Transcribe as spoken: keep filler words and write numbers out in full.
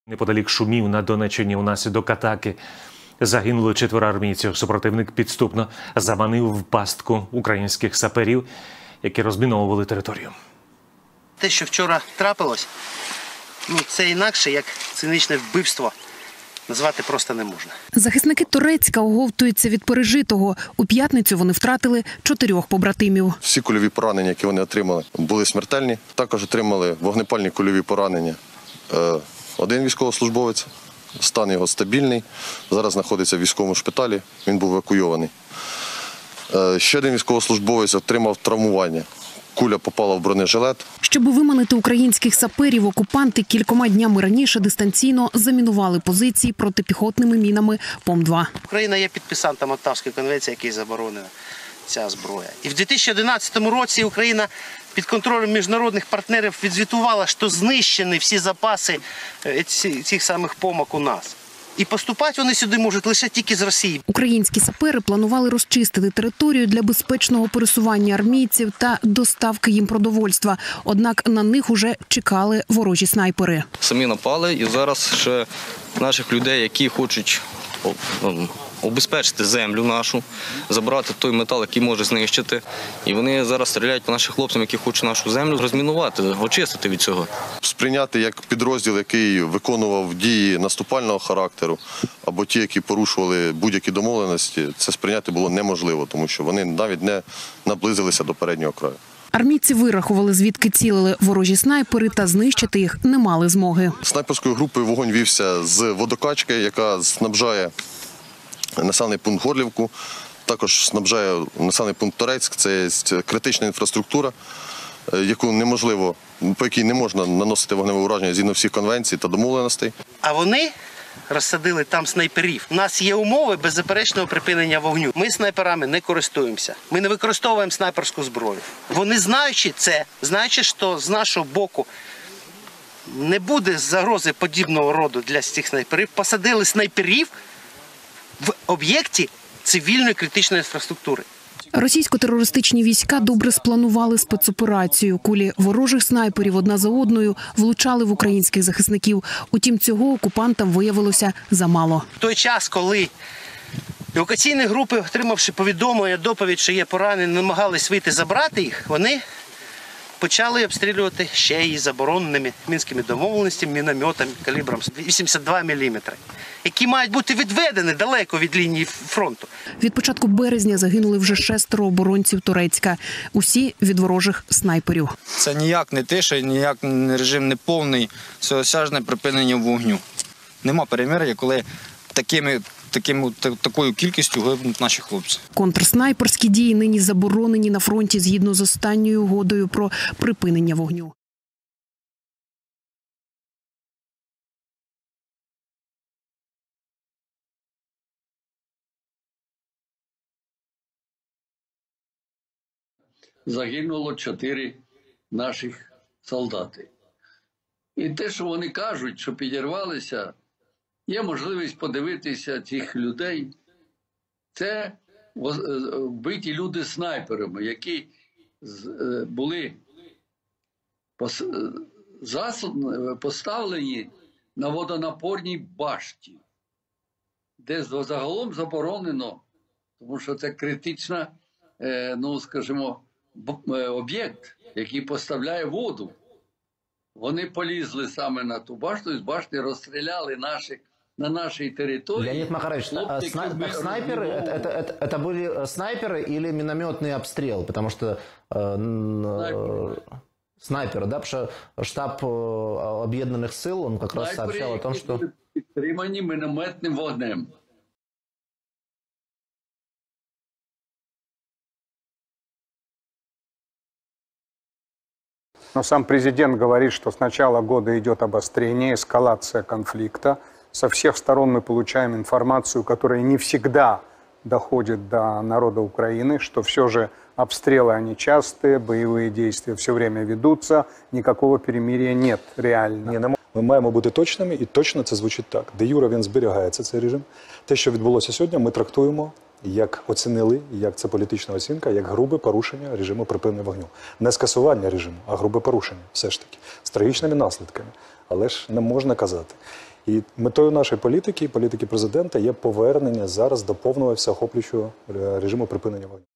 Неподалік Шумів на Донеччині унаслідок атаки загинули четверо армійців. Супротивник підступно заманив в пастку українських саперів, які розміновували територію. Те, що вчора трапилось, ну, це інакше, як цинічне вбивство, назвати просто не можна. Захисники Торецька оговтуються від пережитого. У п'ятницю вони втратили чотирьох побратимів. Всі кульові поранення, які вони отримали, були смертельні. Також отримали вогнепальні кульові поранення. Один військовослужбовець, стан його стабільний, зараз знаходиться в військовому шпиталі, він був евакуйований. Ще один військовослужбовець отримав травмування. Куля попала в бронежилет. Щоб виманити українських саперів, окупанти кількома днями раніше дистанційно замінували позиції протипіхотними мінами Пом два. Україна є підписантом Оттавської конвенції, якій заборонена ця зброя. І в дві тисячі одинадцятому році Україна під контролем міжнародних партнерів відзвітувала, що знищені всі запаси цих самих помок у нас. І поступати вони сюди можуть лише тільки з Росії. Українські сапери планували розчистити територію для безпечного пересування армійців та доставки їм продовольства. Однак на них уже чекали ворожі снайпери. Самі напали, і зараз ще наших людей, які хочуть обезпечити землю нашу, забрати той метал, який може знищити. І вони зараз стріляють по нашим хлопцям, які хочуть нашу землю розмінувати, очистити від цього. Сприйняти як підрозділ, який виконував дії наступального характеру, або ті, які порушували будь-які домовленості, це сприйняти було неможливо, тому що вони навіть не наблизилися до переднього краю. Армійці вирахували, звідки цілили ворожі снайпери, та знищити їх не мали змоги. Снайперською групою вогонь вівся з водокачки, яка снабжає населений пункт Горлівку, також снабжає населений пункт Торецьк. Це критична інфраструктура, яку неможливо, по якій не можна наносити вогневе ураження згідно всіх конвенцій та домовленостей. А вони розсадили там снайперів. У нас є умови беззаперечного припинення вогню. Ми снайперами не користуємося. Ми не використовуємо снайперську зброю. Вони, знаючи це, знаючи, що з нашого боку не буде загрози подібного роду для цих снайперів, посадили снайперів в об'єкті цивільної критичної інфраструктури. Російсько-терористичні війська добре спланували спецоперацію. Кулі ворожих снайперів одна за одною влучали в українських захисників. Утім, цього окупантам виявилося замало. В той час, коли евакуаційні групи, отримавши повідомлення, доповідь, що є поранені, намагались вийти забрати їх, вони почали обстрілювати ще й забороненими мінськими домовленостями, мінометами калібром вісімдесят два міліметри, які мають бути відведені далеко від лінії фронту. Від початку березня загинули вже шестеро оборонців Торецька. Усі від ворожих снайперів. Це ніяк не тиша, ніяк не режим не повний, всеосяжне припинення вогню. Нема перемир'я, коли такими Таким, такою кількістю гибнуть наші хлопці. Контрснайперські дії нині заборонені на фронті згідно з останньою угодою про припинення вогню. Загинуло чотири наших солдати. І те, що вони кажуть, що підірвалися, є можливість подивитися цих людей. Це вбиті люди снайперами, які були поставлені на водонапорній башті, де загалом заборонено, тому що це критична, ну, скажімо, об'єкт, який поставляє воду. Вони полізли саме на ту башту, і з башти розстріляли наших на нашей территории. Леонид Макарович, Хлопцы, сна снайперы, это, это, это, это были снайперы или минометный обстрел? Потому что э, снайперы. снайперы, да, потому что штаб Объединенных сил, он как снайперы, раз сообщал о том, что... Підтримані мінометним вогнем. Но сам президент говорит, что с начала года идет обострение, эскалация конфликта. Со всех сторон мы получаем информацию, которая не всегда доходит до народа Украины, что все же обстрелы, они частые, боевые действия все время ведутся, никакого перемирия нет реально. Ми маємо бути точними, і точно це звучить так. Де юре він зберігається, цей режим. Те, що відбулося сьогодні, ми трактуємо, як оцінили, як це політична оцінка, як грубе порушення режиму припинення вогню. Не скасування режиму, а грубе порушення, все ж таки, з трагічними наслідками. Але ж не можна казати. І метою нашої політики, політики президента, є повернення зараз до повного всеохоплюючого режиму припинення вогню.